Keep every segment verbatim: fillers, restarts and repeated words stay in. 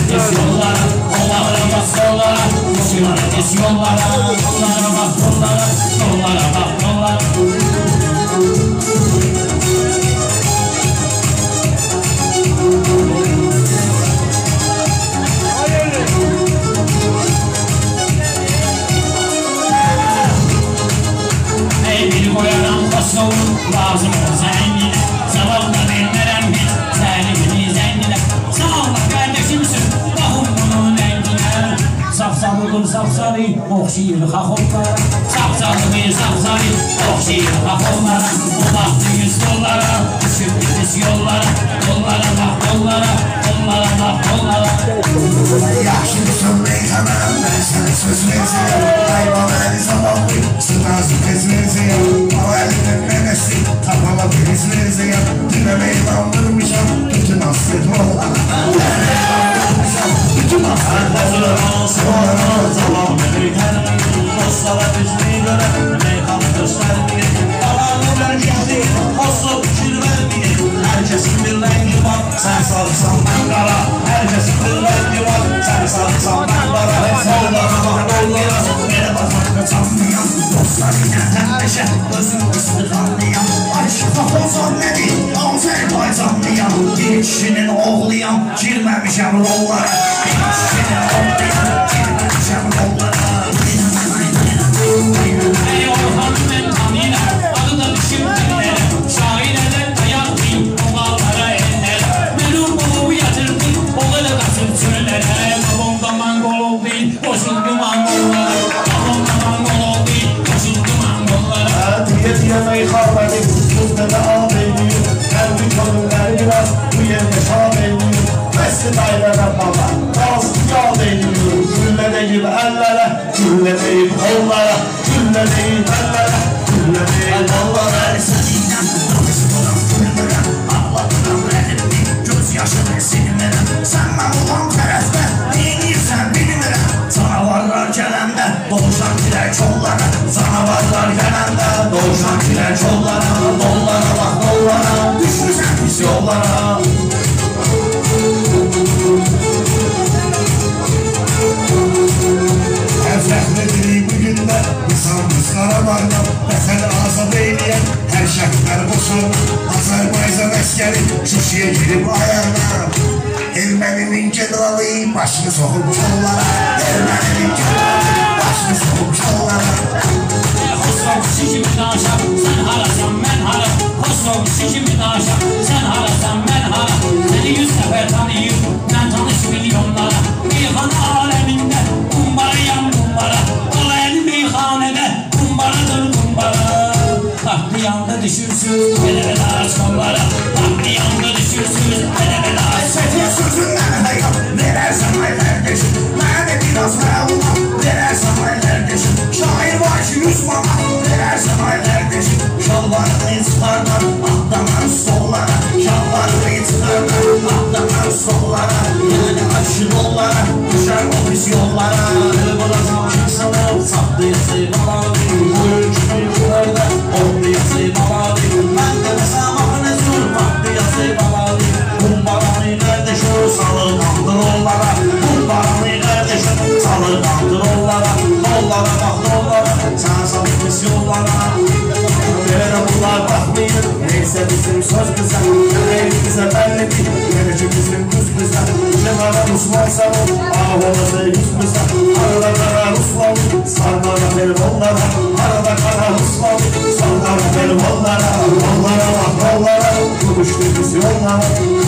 Düz yollara, yollara bak yollara, koşulara düz yollara, yollara bak yollara, yollara bak yollara. Ey bir koyaran koşun, lazım o zengine, zavallı dinleren hiç, zengini zengine. Sağ ol kardeşimsin, bakın bunun rengine. Safsalıdır safsalı, okşayır hakollara. Safsalıdır safsalı, okşayır hakollara. O baktı yüz yollara, düşüp düz yollara, yollara bak yollara, yollara bak yollara. Yaxşısan meyxanam, ben sana söz vereceğim. Hayvanları zavallı, sınazı tez vereceğim. Mahallenin nenesi, tapala tez vereceğim. Dinlemeyi bandırmışam, bütün hasret oğlan. Bütün hasret oğlan. Sonra zaman meyxanam, dostlara üzmeyi göre, meyxanı göstermeyi. Alanlar geldi, olsa fikir vermeyi. Herkesin bir rengi var, sen sarısan ben kara. Herkesin bir rengi var, sen sarısan ben kara. Yollara bak yollara, beni bakmak kaçanmayan. Dostlar yine tembeşe, özüm ıslıkanlayan. Aşık olsan ne değil, Azerbaycan canlayan. Bir kişinin oğluyam, girmemişem rollara. Bir kişinin oğluyam, girmemişem rollara. Ey Orhan ben tanıyla, adı da düşündüler. Şairler dayak değil, oğallara eller. Melum olup yatırdı, oğalı kasıp çöllere. Babamda mangol değil, koşuldu mangollara. Babamda mangol değil, koşuldu mangollara. Diye diye meyhaneli, yüzde de ağabeyliyor. Her bir gönüller girer, bu yerde şahbeyliyor. Mesli daireden baba, bazı yağ deyliyor. Gülle deyip ellere, gülle deyip kollara. Gülle deyip ellere, gülle deyip kollara. Seninden bakışı bulan fırlara, ağlatıram rəhimli, göz yaşını silmirəm. Sən mən olan tərəfdə, neyinirsən bilmirəm. Canavarlar gələndə, doğuşan girək yollara. Canavarlar gələndə, doğuşan girək yollara. Dollara bax dollara, düşmüsən pis yollara. Əfrəxlədirik bugün də, insanımız Qarabağda. Vətəni azad eyləyən, hər şəhətlər boşalır. Azərbaycan əskəri, Şuşiyə girib ayağına. Erməninin generalı, başını soxub yollara. Erməninin generalı, başını soxub yollara. Xosrov kişi kimi daşam, sen harasan ben hara. Xosrov kişi kimi daşam, sen harasan ben hara. Seni yüz sefer tanıyım, ben tanış milyonlara. Meyhane aleminde, kumbarayam kumbara. Alaylı meyhanede, kumbaradır kumbara. Tahtı yanda düşürsüz, bele bele aç kollara. Tahtı yanda düşürsüz, bele bele aç. Senin sözünden hayal, verersen ay kardeşim. Mənə biraz məlumat, verərsən ay kardeşim. Şair var ki yüz manat, verərsən ay kardeşim. Şalvarını çıxardan, atlanan sollara. Şalvarını çıxardan, atlanan sollara. Yani aşık ollara, düşər o pis yollara. Bırakam kimsene, saklayası malavi. Bugün kimlerde, olmayası malavi. Mən də məsamahını zor, Saklayası malavi. Kumbaranı kardeşim, salır kandır onlara. Kumbaranı kardeşim, salır kandır onlara. Dollara bak dollara, sen salır pis yollara. Böyle bunlar bakmayın, neyse bizim söz bize. Yüreği bize bellidir, gelici bizim düz bize. Cemara Müslümansanın, ağolası yüz bize. Arada kara Ruslan, sarmara pelvonlara. Arada kara Ruslan, sarmara pelvonlara. Onlara bak onlara, tutuştu biz yollara.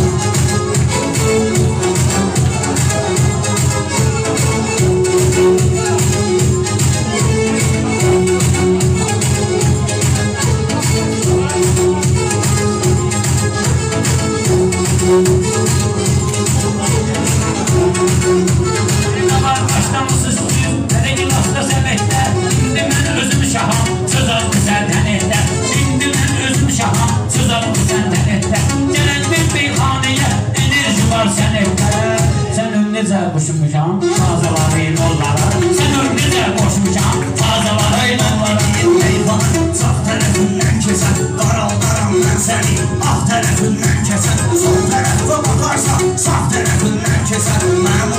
Koşmuşam, tazaları yollara. Sen önüne koşmuşam, tazaları yollara. Meyvanın sağ tərəfindən keçən, qaraldaram mən səni. Ağ tərəfindən keçən, sol tərəfə bakarsan, sağ tərəfindən keçən. Mənim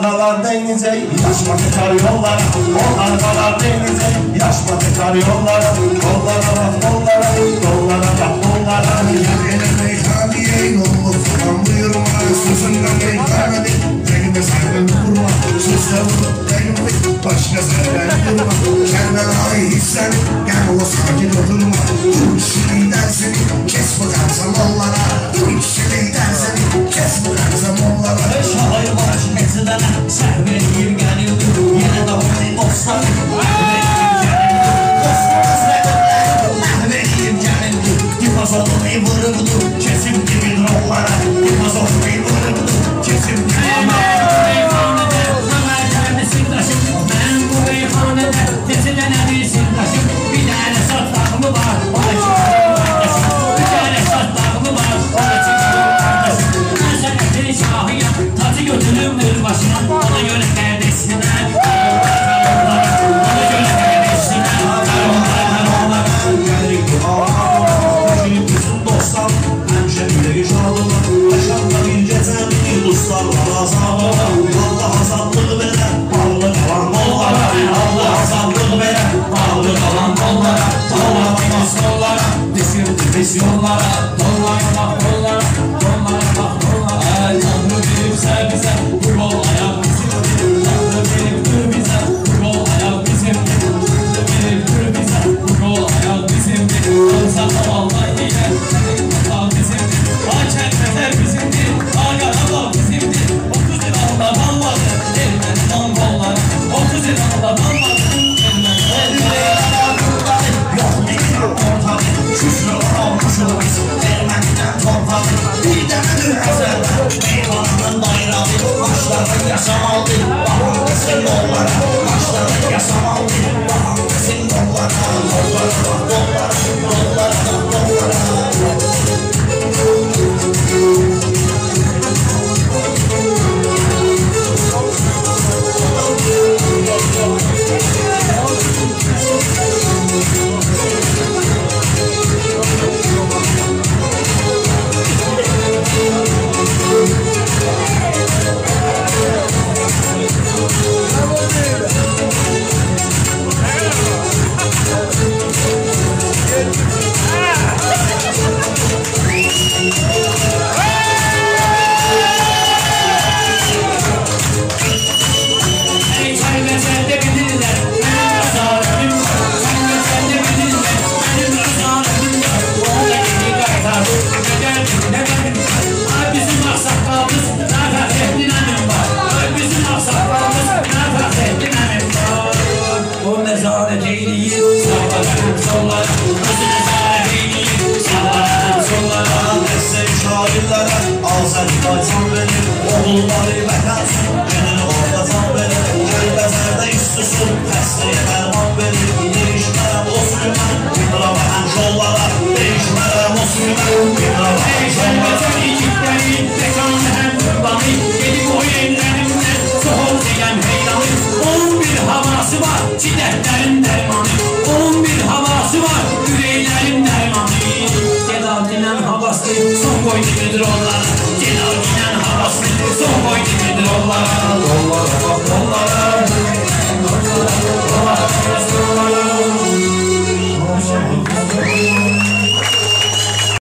kalar denizey, yaşma tekrar yollara. Onlar kalar denizey, yaşma tekrar yollara. Kollara bak kollara, kollara bak kollara. Yerine meyhaneye yolunu falan buyurma. Sözünden meyhanede kelime saygın kurma. Sözle vurup kelime başka senden durma. Kerbenayı hissedip gel o sakin oturma. Bu işini dersini kes bıraksam onlara. Bu işini dersini kes bıraksam onlara. Şahır baş etsidene səhvəliyim gəlirdi. Yenə də onu dostlar məhvəliyim gəlirdi. Dostlar səhvəliyim məhvəliyim gəlirdi. Difaz olmayı vururdu, kesim gibi rollara. Difaz olmayı vururdu, kesim gibi rollara. Mən bu meyxanədə desilənə bir sirdaşım. Bir dənə satlağımı var, ona çıkarım kardeşim. Bir dənə satlağımı var, ona çıkarım kardeşim. Mən sənətin şahıyam, tacı götürümdür başına. Ona görə kardeşsinə, karımlar, ona görə kardeşsinə, karımlar, karımlar. Gəlirik bu ağlamama, düşüb bütün dostlar. Həmişə biləyiş alırlar, yaşamda bir gecə bir dostlarlar azabına. Allah azadlığı verər, bağlı qalan qollara. Allah azadlığı verər, bağlı qalan qollara. Dolanmaz yollara, düşürdü biz yollara. Dollara bak yollara, dollara bak yollara. Tanrı veribsə bizə, bu yol ayaq bizimdir. Tanrı veribdir bizə, bu yol ayaq bizimdir. Tanrı veribdir bizə, bu yol ayaq bizimdir. Olsa tavallar ilə, sənə bizimdir. Ay kərpəzər bizimdir, ay qaralar bizimdir. Otuz il alda qalmadı, elməni lan qolları. Otuz il alda qalmadı, elməni lan qolları. Yok ne gidiyor ortalık, küfrüler olmuşuz biz. Ermeni'den torpalı, bir tane düğazerler. Meyvanının bayrağı, başları yaşamalı. Bahar desin yollara, başları yaşamalı. Bahar desin yollara, yollara bak yollara, yollara bak yollara. Azərbaycan benim, oğulları vətənsin, gününü ortacan benim. Kəlbəzərdə üstüsün, xəstəyə dərman verir. Değişmərəm o sürmən, binra və həmş yollara. Değişmərəm o sürmən, binra və həmş yollara. Kəlbəzər ikidləri, mekanı həm qurbanı. Gedib o yerlərimdən, soğuk çəkəm heyranı. On bir havası var, çidətlərin dərmanı. On bir havası var, ürəklərin dərmanı. Gedal dinən havası, son qoy kimidir onlara. Gedal dinən havası, son qoy kimidir onlara.